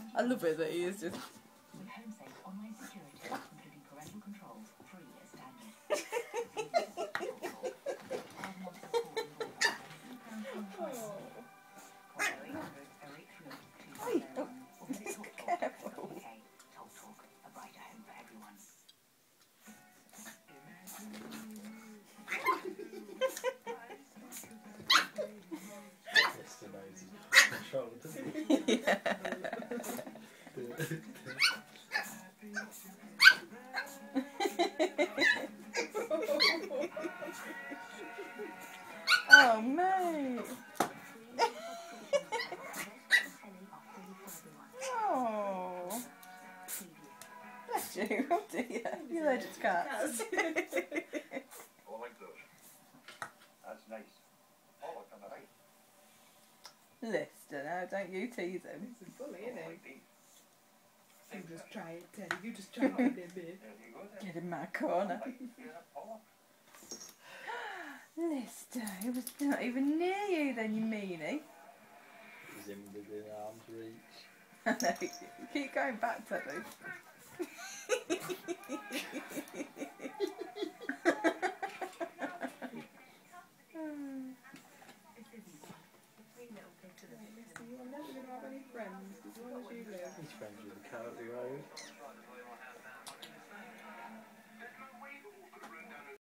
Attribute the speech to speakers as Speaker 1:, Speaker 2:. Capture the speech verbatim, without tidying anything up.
Speaker 1: I love it that he is just...
Speaker 2: With home-safe online security, including parental controls, free as standard.
Speaker 1: Hey, oh, careful.
Speaker 2: TalkTalk, a brighter home for everyone.
Speaker 3: That's the nose control, doesn't it?
Speaker 1: Yeah. Oh, mate. Oh. Bless you. Oh dear. You're allergic to cats.
Speaker 4: Oh, like those. That's nice. Oh, look on the right.
Speaker 1: Lister, now don't you tease him.
Speaker 5: He's a bully, isn't
Speaker 4: Oh,
Speaker 5: he?
Speaker 4: like these.
Speaker 5: You just try it, Teddy. You just try it, baby.
Speaker 4: There you go then.
Speaker 1: Get in my corner.
Speaker 4: Like, yeah, oh.
Speaker 1: Lister, he was not even near you then, you meanie.
Speaker 3: He's in within arm's reach.
Speaker 1: I know, you keep going back to me.
Speaker 5: You're never going to have any friends as long as you live.
Speaker 3: He's friends with the cow at the road.